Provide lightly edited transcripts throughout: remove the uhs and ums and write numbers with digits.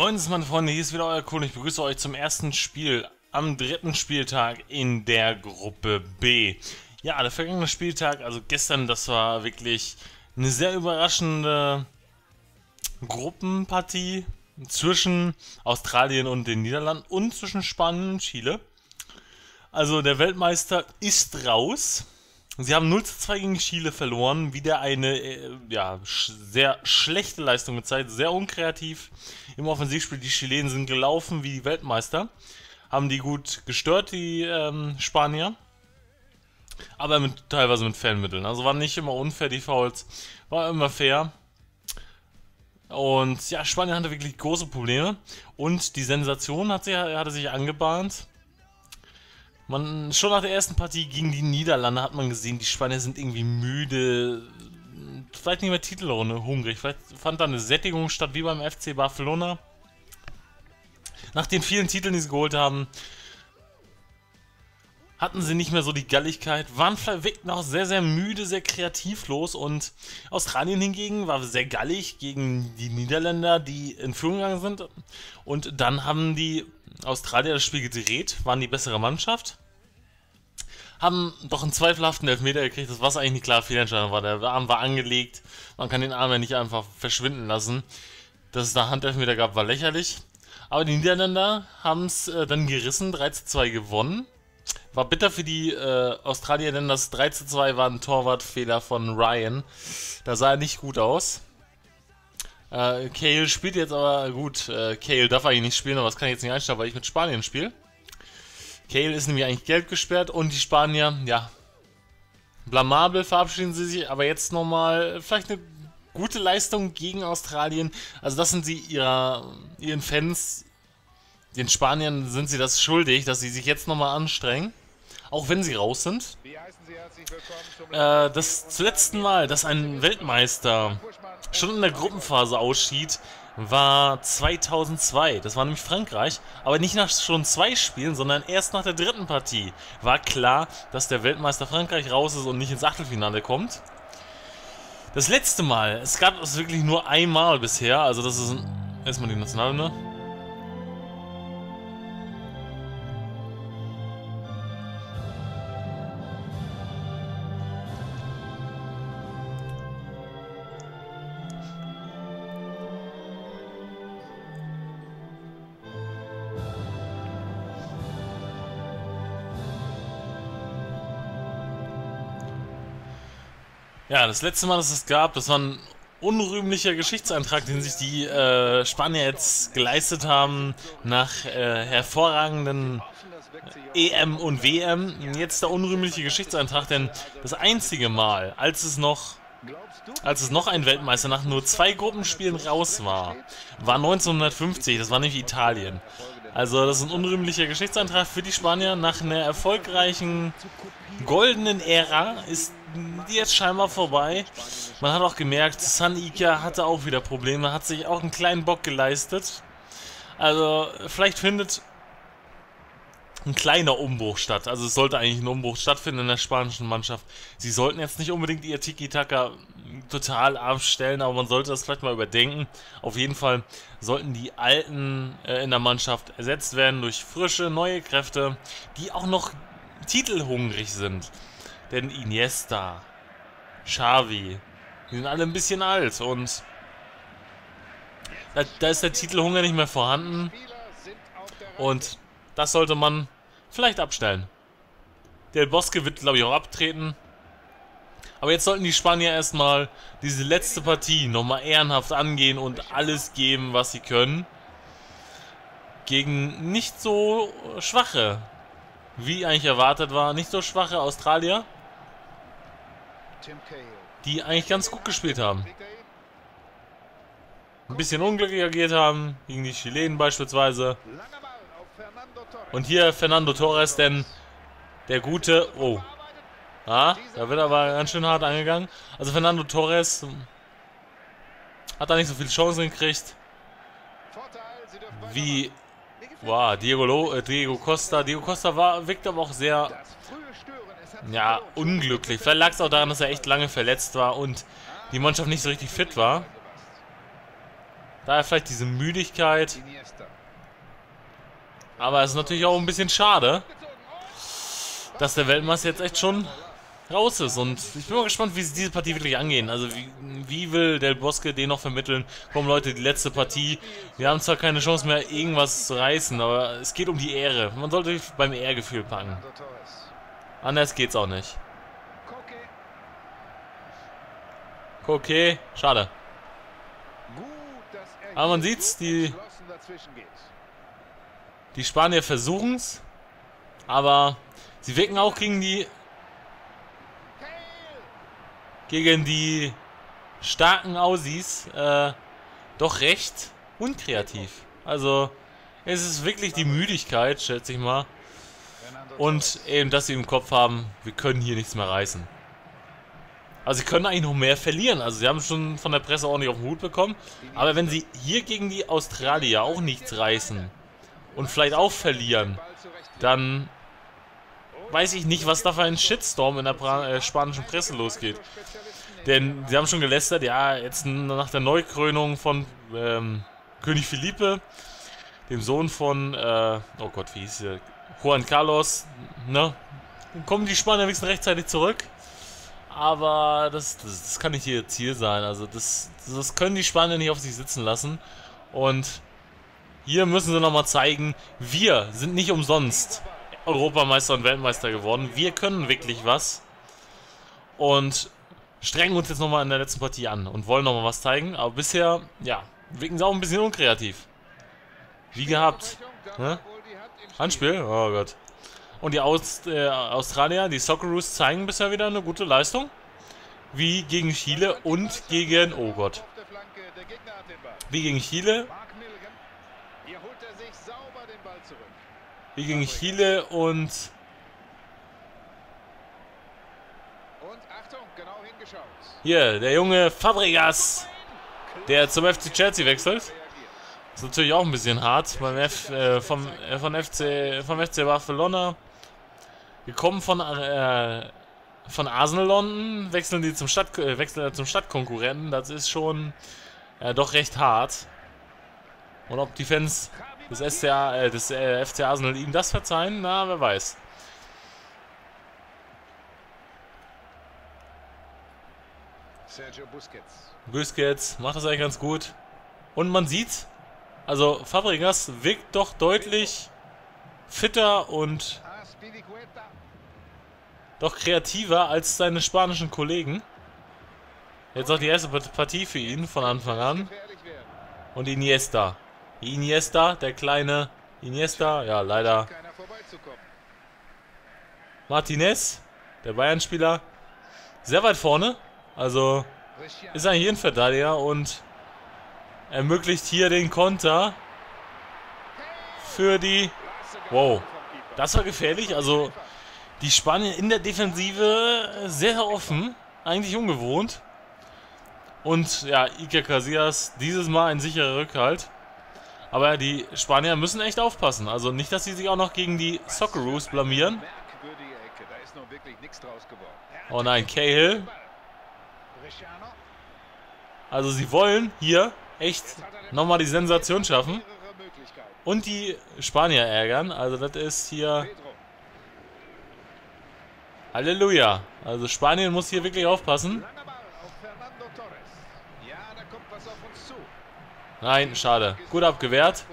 Moin, meine Freunde, hier ist wieder euer Kohl. Ich begrüße euch zum ersten Spiel am dritten Spieltag in der Gruppe B. Ja, der vergangene Spieltag, also gestern, das war wirklich eine sehr überraschende Gruppenpartie zwischen Australien und den Niederlanden und zwischen Spanien und Chile. Also der Weltmeister ist raus. Sie haben 0:2 gegen Chile verloren, wieder eine sehr schlechte Leistung gezeigt, sehr unkreativ im Offensivspiel. Die Chilenen sind gelaufen wie die Weltmeister, haben die gut gestört, die Spanier, aber teilweise mit Fanmitteln. Also waren nicht immer unfair, die Fouls, war immer fair. Und ja, Spanien hatte wirklich große Probleme und die Sensation hatte sich angebahnt. Schon nach der ersten Partie gegen die Niederlande hat man gesehen, die Spanier sind irgendwie müde, vielleicht nicht mehr Titelrunde hungrig, vielleicht fand da eine Sättigung statt wie beim FC Barcelona. Nach den vielen Titeln, die sie geholt haben, hatten sie nicht mehr so die Galligkeit, waren wirkten auch sehr, sehr müde, sehr kreativlos, und Australien hingegen war sehr gallig gegen die Niederländer, die in Führung gegangen sind, und dann haben die Australier das Spiel gedreht, waren die bessere Mannschaft, haben doch einen zweifelhaften Elfmeter gekriegt, das was eigentlich eine klare Fehlentscheidung war. Der Arm war angelegt, man kann den Arm ja nicht einfach verschwinden lassen. Dass es da Handelfmeter gab, war lächerlich. Aber die Niederländer haben es dann gerissen, 3:2 gewonnen. War bitter für die Australier, denn das 3:2 war ein Torwartfehler von Ryan. Da sah er nicht gut aus. Cahill spielt jetzt aber gut. Cahill darf eigentlich nicht spielen, aber das kann ich jetzt nicht einstellen, weil ich mit Spanien spiele. Cahill ist nämlich eigentlich gelb gesperrt und die Spanier, ja, blamabel verabschieden sie sich, aber jetzt nochmal vielleicht eine gute Leistung gegen Australien. Also das sind sie ihren Fans, den Spaniern sind sie das schuldig, dass sie sich jetzt nochmal anstrengen, auch wenn sie raus sind. Das zum letzten Mal, dass ein Weltmeister schon in der Gruppenphase ausschied, war 2002. Das war nämlich Frankreich, aber nicht nach schon 2 Spielen, sondern erst nach der dritten Partie war klar, dass der Weltmeister Frankreich raus ist und nicht ins Achtelfinale kommt. Das letzte Mal, es gab es wirklich nur einmal bisher, also das ist erstmal die Nationalhymne. Ja, das letzte Mal, dass es gab, das war ein unrühmlicher Geschichtseintrag, den sich die Spanier jetzt geleistet haben nach hervorragenden EM und WM. Jetzt der unrühmliche Geschichtseintrag, denn das einzige Mal, als es noch ein Weltmeister nach nur 2 Gruppenspielen raus war 1950, das war nämlich Italien. Also das ist ein unrühmlicher Geschichtseintrag für die Spanier. Nach einer erfolgreichen goldenen Ära ist die jetzt scheinbar vorbei. Man hat auch gemerkt, San Ica hatte auch wieder Probleme, hat sich auch einen kleinen Bock geleistet. Also vielleicht findet ein kleiner Umbruch statt. Also es sollte eigentlich ein Umbruch stattfinden in der spanischen Mannschaft. Sie sollten jetzt nicht unbedingt ihr Tiki-Taka total abstellen, aber man sollte das vielleicht mal überdenken. Auf jeden Fall sollten die Alten in der Mannschaft ersetzt werden durch frische, neue Kräfte, die auch noch titelhungrig sind. Denn Iniesta, Xavi, die sind alle ein bisschen alt und da ist der Titelhunger nicht mehr vorhanden. Und das sollte man vielleicht abstellen. Del Bosque wird, glaube ich, auch abtreten. Aber jetzt sollten die Spanier erstmal diese letzte Partie nochmal ehrenhaft angehen und alles geben, was sie können. Gegen nicht so schwache, wie eigentlich erwartet war, nicht so schwache Australier, die eigentlich ganz gut gespielt haben. Ein bisschen unglücklich agiert haben, gegen die Chilenen beispielsweise. Und hier Fernando Torres, denn der gute... Oh. Ah, da wird aber ganz schön hart angegangen. Also Fernando Torres hat da nicht so viele Chancen gekriegt wie Diego Costa. Diego Costa wirkt aber auch sehr unglücklich. Vielleicht lag es auch daran, dass er echt lange verletzt war und die Mannschaft nicht so richtig fit war. Daher vielleicht diese Müdigkeit. Aber es ist natürlich auch ein bisschen schade, dass der Weltmeister jetzt echt schon raus ist. Und ich bin mal gespannt, wie sie diese Partie wirklich angehen. Also wie will Del Bosque den noch vermitteln? Komm Leute, die letzte Partie. Wir haben zwar keine Chance mehr, irgendwas zu reißen, aber es geht um die Ehre. Man sollte beim Ehrgefühl packen. Anders geht's auch nicht. Okay, schade. Aber man sieht's, die Spanier versuchen's, aber sie wirken auch gegen die starken Aussies doch recht unkreativ. Also es ist wirklich die Müdigkeit, schätze ich mal. Und eben, dass sie im Kopf haben, wir können hier nichts mehr reißen. Also sie können eigentlich noch mehr verlieren. Also sie haben schon von der Presse ordentlich auf den Hut bekommen. Aber wenn sie hier gegen die Australier auch nichts reißen und vielleicht auch verlieren, dann weiß ich nicht, was da für ein Shitstorm in der spanischen Presse losgeht. Denn sie haben schon gelästert, ja, jetzt nach der Neukrönung von König Felipe, dem Sohn von, oh Gott, wie hieß der? Juan Carlos, ne? Dann kommen die Spanier wenigstens rechtzeitig zurück. Aber das kann nicht ihr Ziel sein. Also das können die Spanier nicht auf sich sitzen lassen. Und hier müssen sie nochmal zeigen, wir sind nicht umsonst Europameister und Weltmeister geworden. Wir können wirklich was. Und strengen uns jetzt nochmal in der letzten Partie an und wollen nochmal was zeigen. Aber bisher, ja, wirken sie auch ein bisschen unkreativ. Wie gehabt. Ne? Handspiel? Oh Gott. Und die Australier, die Socceroos, zeigen bisher wieder eine gute Leistung. Wie gegen Chile und gegen... Oh Gott. Wie gegen Chile. Wie gegen Chile und... Hier, der junge Fabregas, der zum FC Chelsea wechselt. Ist natürlich auch ein bisschen hart vom FC Barcelona. Gekommen von Arsenal London, wechseln zum Stadtkonkurrenten. Das ist schon doch recht hart. Und ob die Fans des FC Arsenal ihm das verzeihen, na, wer weiß. Busquets macht das eigentlich ganz gut. Und man sieht, also Fabregas wirkt doch deutlich fitter und doch kreativer als seine spanischen Kollegen. Jetzt auch die erste Partie für ihn von Anfang an. Und Iniesta. Iniesta, der kleine Iniesta, ja leider. Martinez, der Bayern-Spieler, sehr weit vorne. Also ist eigentlich ein Verteidiger und ermöglicht hier den Konter für die... Wow, das war gefährlich. Also die Spanier in der Defensive sehr offen, eigentlich ungewohnt. Und ja, Iker Casillas dieses Mal ein sicherer Rückhalt. Aber die Spanier müssen echt aufpassen. Also nicht, dass sie sich auch noch gegen die Socceroos blamieren. Oh nein, Cahill. Also sie wollen hier echt nochmal die Sensation schaffen. Und die Spanier ärgern. Also das ist hier... Halleluja. Also Spanien muss hier wirklich aufpassen. Nein, schade. Gut abgewehrt.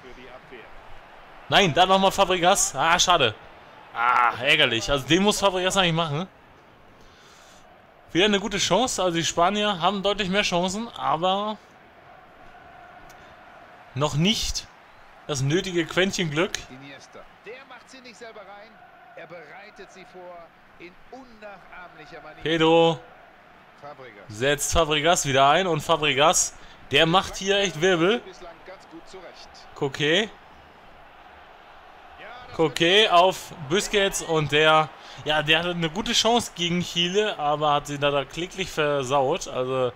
Nein, da nochmal Fabregas. Ah, schade. Ah, ärgerlich. Also den muss Fabregas eigentlich machen. Wieder eine gute Chance. Also die Spanier haben deutlich mehr Chancen, aber noch nicht das nötige Quäntchen Glück. Der macht sie nicht selber rein. Er bereitet sie vor in unnachahmlicher Manier. Pedro setzt Fabregas wieder ein und Fabregas, der macht hier echt Wirbel. Coquet auf Busquets und der hatte eine gute Chance gegen Chile, aber hat sie da kläglich versaut. Also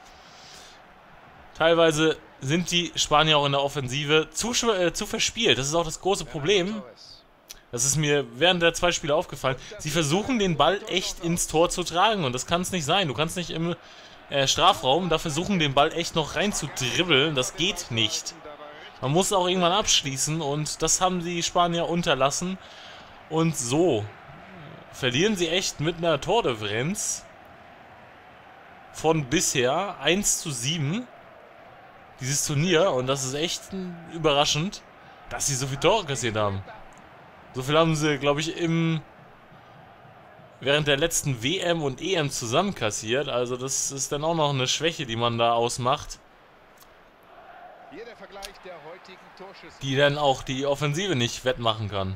teilweise sind die Spanier auch in der Offensive zu verspielt. Das ist auch das große Problem. Das ist mir während der zwei Spiele aufgefallen. Sie versuchen den Ball echt ins Tor zu tragen und das kann es nicht sein. Du kannst nicht Strafraum, da versuchen den Ball echt noch rein zu dribbeln. Das geht nicht. Man muss auch irgendwann abschließen und das haben die Spanier unterlassen. Und so verlieren sie echt mit einer Tordifferenz von bisher 1:7 dieses Turnier. Und das ist echt überraschend, dass sie so viele Tore kassiert haben. So viel haben sie, glaube ich, während der letzten WM und EM zusammen kassiert. Also das ist dann auch noch eine Schwäche, die man da ausmacht. Die dann auch die Offensive nicht wettmachen kann.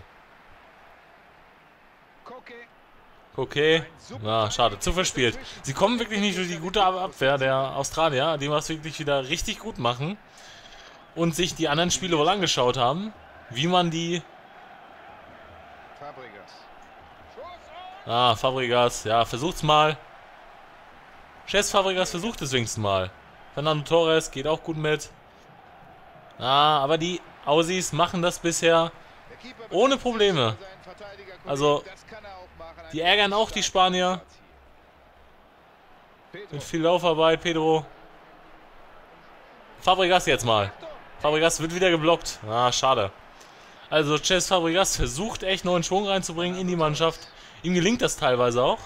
Okay. Na, schade. Zu verspielt. Sie kommen wirklich nicht durch die gute Abwehr der Australier, die was wirklich wieder richtig gut machen. Und sich die anderen Spiele wohl angeschaut haben, wie man die... Fabregas, ja, versucht's mal. Cesc Fabregas versucht es wenigstens mal. Fernando Torres geht auch gut mit. Aber die Aussies machen das bisher ohne Probleme. Also, die ärgern auch die Spanier. Mit viel Laufarbeit, Pedro. Fabregas jetzt mal. Fabregas wird wieder geblockt. Schade. Also, Cesc Fabregas versucht echt neuen Schwung reinzubringen in die Mannschaft. Ihm gelingt das teilweise auch.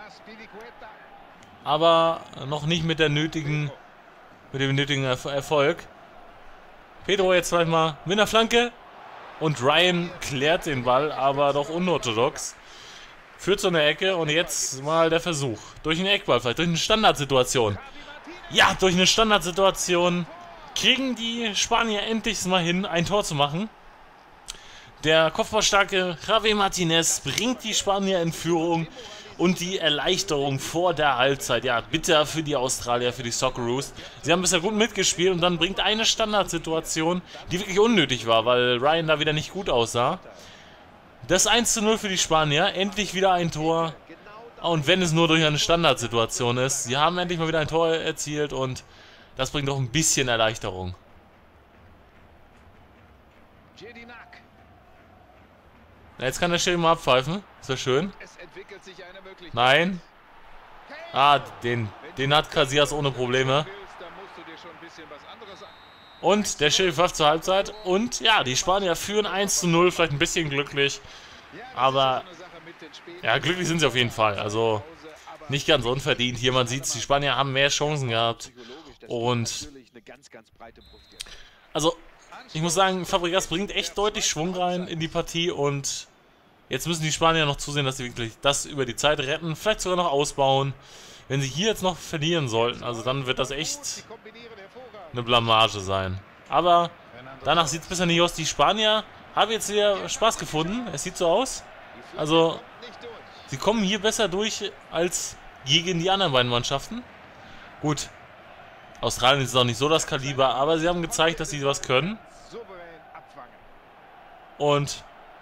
Aber noch nicht mit dem nötigen Erfolg. Pedro jetzt gleich mal mit einer Flanke. Und Ryan klärt den Ball, aber doch unorthodox. Führt zu einer Ecke und jetzt mal der Versuch. Durch einen Eckball, vielleicht durch eine Standardsituation. Ja, durch eine Standardsituation kriegen die Spanier endlich mal hin, ein Tor zu machen. Der kopfballstarke Javi Martinez bringt die Spanier in Führung und die Erleichterung vor der Halbzeit. Ja, bitter für die Australier, für die Socceroos. Sie haben bisher gut mitgespielt und dann bringt eine Standardsituation, die wirklich unnötig war, weil Ryan da wieder nicht gut aussah. Das 1:0 für die Spanier, endlich wieder ein Tor. Und wenn es nur durch eine Standardsituation ist, sie haben endlich mal wieder ein Tor erzielt und das bringt doch ein bisschen Erleichterung. Jetzt kann der Schiri mal abpfeifen. Ist ja schön. Nein. Den hat Casillas ohne Probleme. Und der Schiri pfeift zur Halbzeit. Und ja, die Spanier führen 1:0. Vielleicht ein bisschen glücklich. Aber ja, glücklich sind sie auf jeden Fall. Also nicht ganz unverdient. Hier, man sieht es, die Spanier haben mehr Chancen gehabt. Und also ich muss sagen, Fabregas bringt echt deutlich Schwung rein in die Partie und jetzt müssen die Spanier noch zusehen, dass sie wirklich das über die Zeit retten, vielleicht sogar noch ausbauen. Wenn sie hier jetzt noch verlieren sollten, also dann wird das echt eine Blamage sein. Aber danach sieht es bisher nicht aus. Die Spanier haben jetzt wieder Spaß gefunden, es sieht so aus. Also sie kommen hier besser durch als gegen die anderen beiden Mannschaften. Gut, Australien ist auch nicht so das Kaliber, aber sie haben gezeigt, dass sie was können. Und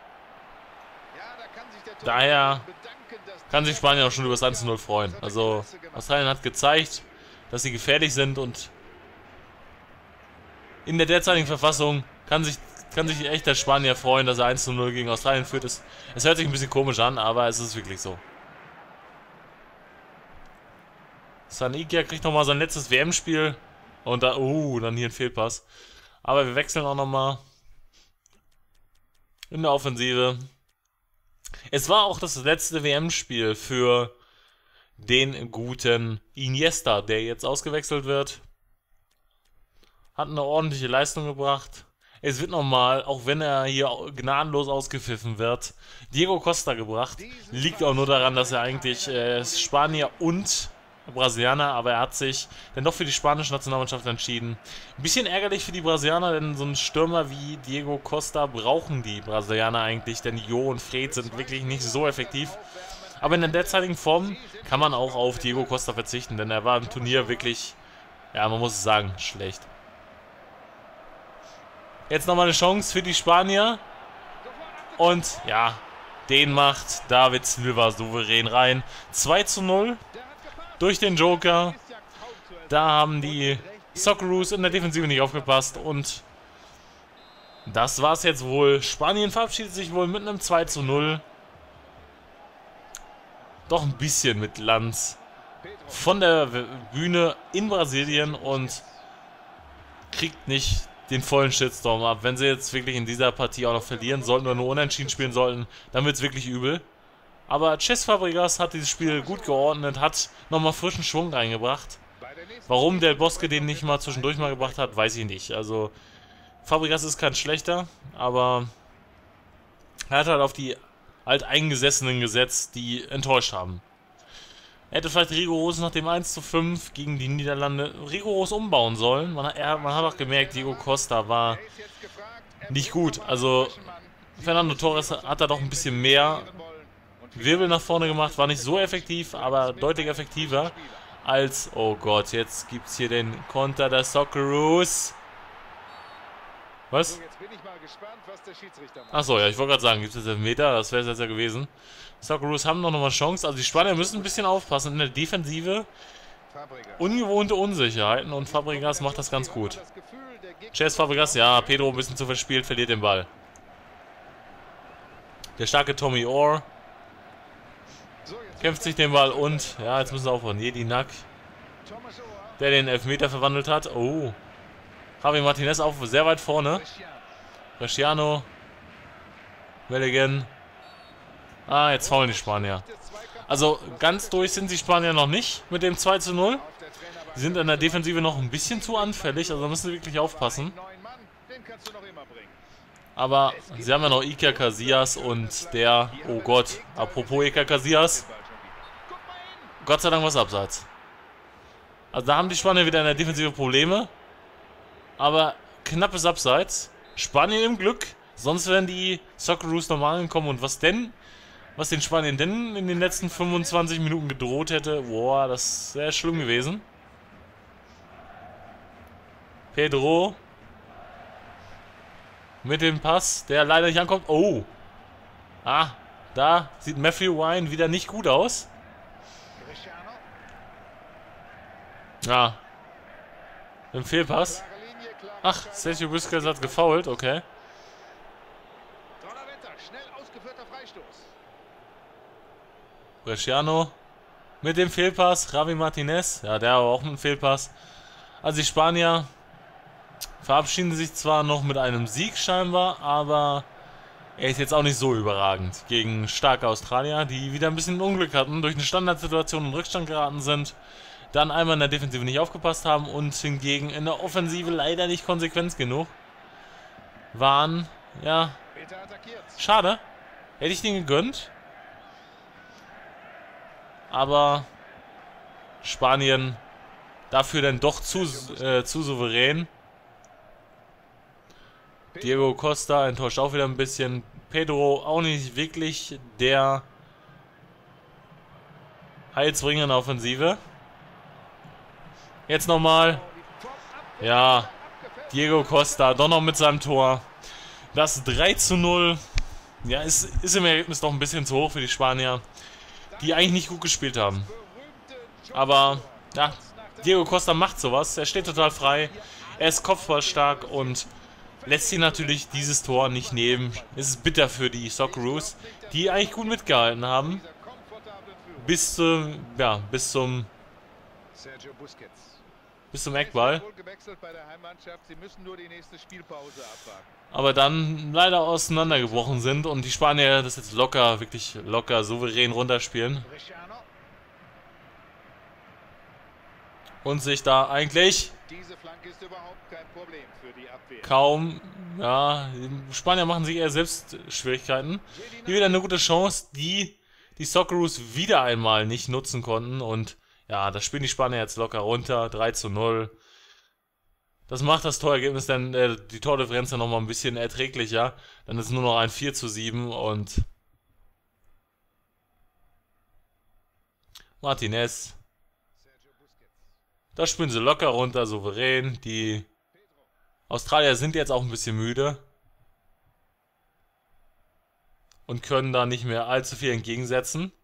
daher kann sich Spanien auch schon über das 1:0 freuen. Also Australien hat gezeigt, dass sie gefährlich sind und in der derzeitigen Verfassung kann sich echt der Spanier freuen, dass er 1:0 gegen Australien führt. Es hört sich ein bisschen komisch an, aber es ist wirklich so. Sanikia kriegt nochmal sein letztes WM-Spiel und da, dann hier ein Fehlpass. Aber wir wechseln auch nochmal in der Offensive. Es war auch das letzte WM-Spiel für den guten Iniesta, der jetzt ausgewechselt wird. Hat eine ordentliche Leistung gebracht. Es wird nochmal, auch wenn er hier gnadenlos ausgepfiffen wird, Diego Costa gebracht. Liegt auch nur daran, dass er eigentlich Spanier und Brasilianer, aber er hat sich dann doch für die spanische Nationalmannschaft entschieden. Ein bisschen ärgerlich für die Brasilianer, denn so einen Stürmer wie Diego Costa brauchen die Brasilianer eigentlich, denn Jo und Fred sind wirklich nicht so effektiv. Aber in der derzeitigen Form kann man auch auf Diego Costa verzichten, denn er war im Turnier wirklich, ja, man muss es sagen, schlecht. Jetzt nochmal eine Chance für die Spanier. Und ja, den macht David Silva souverän rein. 2:0 durch den Joker. Da haben die Socceroos in der Defensive nicht aufgepasst. Und das war's jetzt wohl. Spanien verabschiedet sich wohl mit einem 2:0. Doch ein bisschen mit Glanz. von der Bühne in Brasilien und kriegt nicht den vollen Shitstorm ab. Wenn sie jetzt wirklich in dieser Partie auch noch verlieren sollten oder nur unentschieden spielen sollten, dann wird es wirklich übel. Aber Cesc Fabregas hat dieses Spiel gut geordnet, hat nochmal frischen Schwung reingebracht. Warum Del Bosque den nicht mal zwischendurch mal gebracht hat, weiß ich nicht. Also Fabregas ist kein schlechter, aber er hat halt auf die Alteingesessenen gesetzt, die enttäuscht haben. Er hätte vielleicht rigoros nach dem 1:5 gegen die Niederlande rigoros umbauen sollen. Man hat auch gemerkt, Diego Costa war nicht gut. Also Fernando Torres hat da doch ein bisschen mehr Wirbel nach vorne gemacht. War nicht so effektiv, aber deutlich effektiver als... Oh Gott, jetzt gibt es hier den Konter der Socceroos. Was? Achso, ja, ich wollte gerade sagen, gibt es jetzt Elfmeter? Das wäre es jetzt ja gewesen. Socceroos haben noch mal Chance. Also die Spanier müssen ein bisschen aufpassen. In der Defensive ungewohnte Unsicherheiten und Fabregas macht das ganz gut. Cesc Fabregas, ja, Pedro ein bisschen zu verspielt, verliert den Ball. Der starke Tommy Orr kämpft sich den Ball und, ja, jetzt müssen wir aufhören. Jedinak, der den Elfmeter verwandelt hat. Oh, Javi Martinez auch sehr weit vorne. Bresciano, Melligan. Ah, jetzt faulen die Spanier. Also ganz durch sind die Spanier noch nicht mit dem 2:0. Die sind in der Defensive noch ein bisschen zu anfällig, also müssen sie wirklich aufpassen. Aber sie haben ja noch Iker Casillas und der... Oh Gott, apropos Iker Casillas. Gott sei Dank was abseits. Also da haben die Spanier wieder in der Defensive Probleme. Aber knappes Abseits. Spanien im Glück. Sonst werden die Socceroos normal kommen. Und was den Spaniern denn in den letzten 25 Minuten gedroht hätte, boah, das wäre schlimm gewesen. Pedro mit dem Pass, der leider nicht ankommt. Oh. Ah, da sieht Matthew Wine wieder nicht gut aus. Ja. Im Fehlpass. Ach, Sergio Busquets hat gefoult, okay. Bresciano mit dem Fehlpass. Javi Martinez, ja, der auch mit dem Fehlpass. Also die Spanier verabschieden sich zwar noch mit einem Sieg scheinbar, aber er ist jetzt auch nicht so überragend gegen starke Australier, die wieder ein bisschen Unglück hatten, durch eine Standardsituation in Rückstand geraten sind, dann einmal in der Defensive nicht aufgepasst haben und hingegen in der Offensive leider nicht konsequent genug waren. Ja, schade. Hätte ich den gegönnt. Aber Spanien dafür dann doch zu souverän. Diego Costa enttäuscht auch wieder ein bisschen. Pedro auch nicht wirklich der Heilsbringer in der Offensive. Jetzt nochmal. Ja, Diego Costa doch noch mit seinem Tor. Das 3:0. Ja, ist im Ergebnis doch ein bisschen zu hoch für die Spanier, die eigentlich nicht gut gespielt haben. Aber, ja, Diego Costa macht sowas. Er steht total frei. Er ist kopfballstark und lässt sich natürlich dieses Tor nicht nehmen. Es ist bitter für die Socceroos, die eigentlich gut mitgehalten haben. Bis zum Eckball. Aber dann leider auseinandergebrochen sind und die Spanier das jetzt locker, wirklich locker, souverän runterspielen. Und sich da eigentlich kaum, ja, die Spanier machen sich eher selbst Schwierigkeiten. Hier wieder eine gute Chance, die Socceroos wieder einmal nicht nutzen konnten. Und ja, das spielen die Spanier jetzt locker runter, 3:0. Das macht das Torergebnis dann, die Tordifferenz dann nochmal ein bisschen erträglicher. Dann ist nur noch ein 4:7 und Martinez. Da spielen sie locker runter, souverän. Die Australier sind jetzt auch ein bisschen müde und können da nicht mehr allzu viel entgegensetzen.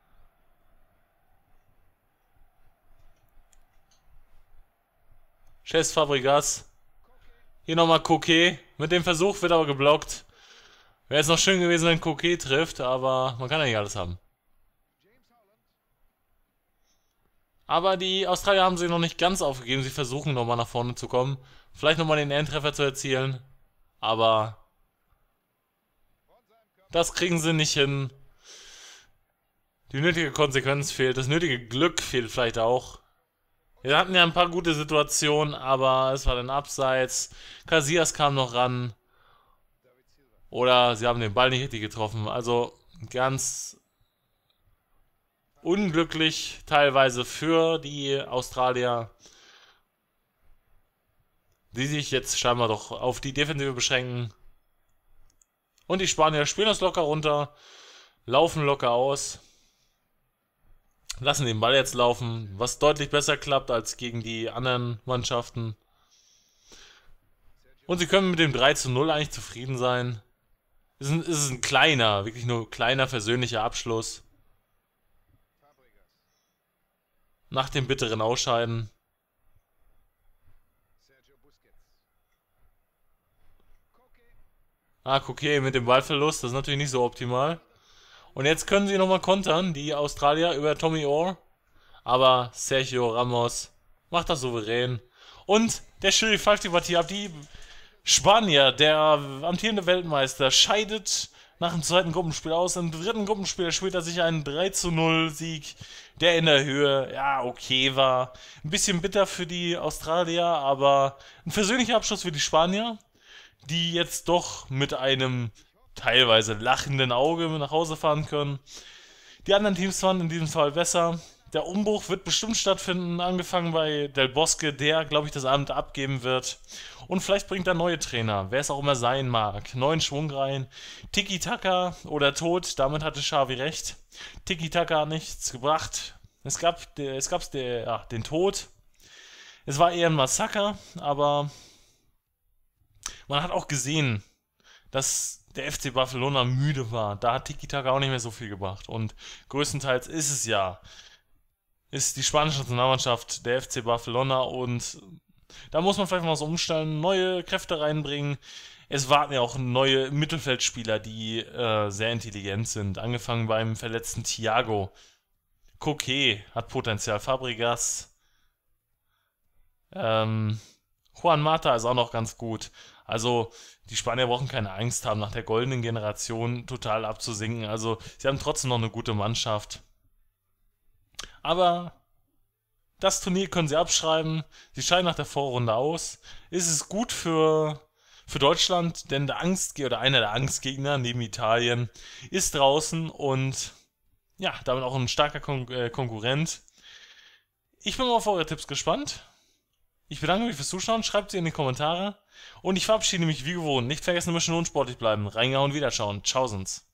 Cesc Fabregas. Hier nochmal Coquet. Mit dem Versuch wird aber geblockt. Wäre jetzt noch schön gewesen, wenn Coquet trifft, aber man kann ja nicht alles haben. Aber die Australier haben sie noch nicht ganz aufgegeben. Sie versuchen nochmal nach vorne zu kommen. Vielleicht nochmal den Endtreffer zu erzielen. Aber das kriegen sie nicht hin. Die nötige Konsequenz fehlt. Das nötige Glück fehlt vielleicht auch. Wir hatten ja ein paar gute Situationen, aber es war dann abseits. Casillas kam noch ran. Oder sie haben den Ball nicht richtig getroffen. Also ganz unglücklich teilweise für die Australier, die sich jetzt scheinbar doch auf die Defensive beschränken. Und die Spanier spielen das locker runter, laufen locker aus, lassen den Ball jetzt laufen, was deutlich besser klappt als gegen die anderen Mannschaften. Und sie können mit dem 3:0 eigentlich zufrieden sein. Es ist ein kleiner, wirklich nur kleiner versöhnlicher Abschluss. Nach dem bitteren Ausscheiden. Koke mit dem Ballverlust, das ist natürlich nicht so optimal. Und jetzt können sie nochmal kontern, die Australier über Tommy Orr. Aber Sergio Ramos macht das souverän. Und der Schiri pfeift die Partie ab. Die Spanier, der amtierende Weltmeister, scheidet nach dem zweiten Gruppenspiel aus. Im dritten Gruppenspiel spielt er sich einen 3:0 Sieg, der in der Höhe, ja, okay war. Ein bisschen bitter für die Australier, aber ein versöhnlicher Abschluss für die Spanier, die jetzt doch mit einem teilweise lachenden Auge nach Hause fahren können. Die anderen Teams waren in diesem Fall besser. Der Umbruch wird bestimmt stattfinden, angefangen bei Del Bosque, der, glaube ich, das Amt abgeben wird. Und vielleicht bringt er neue Trainer, wer es auch immer sein mag, neuen Schwung rein. Tiki-Taka oder Tod, damit hatte Xavi recht. Tiki-Taka hat nichts gebracht. Es gab den Tod. Es war eher ein Massaker, aber man hat auch gesehen, dass der FC Barcelona müde war. Da hat Tiki-Taka auch nicht mehr so viel gebracht. Und größtenteils ist die spanische Nationalmannschaft der FC Barcelona, und da muss man vielleicht mal was umstellen, neue Kräfte reinbringen. Es warten ja auch neue Mittelfeldspieler, die sehr intelligent sind. Angefangen beim verletzten Thiago. Koke hat Potenzial. Fabregas. Juan Mata ist auch noch ganz gut. Also die Spanier brauchen keine Angst haben, nach der goldenen Generation total abzusinken. Also sie haben trotzdem noch eine gute Mannschaft. Aber das Turnier können sie abschreiben. Sie scheiden nach der Vorrunde aus. Ist es gut für Deutschland, denn einer der Angstgegner neben Italien ist draußen und ja, damit auch ein starker Konkurrent. Ich bin mal auf eure Tipps gespannt. Ich bedanke mich fürs Zuschauen, schreibt sie in die Kommentare und ich verabschiede mich wie gewohnt. Nicht vergessen, wir müssen unsportlich bleiben. Reingehauen, wiederschauen. Tschaußens.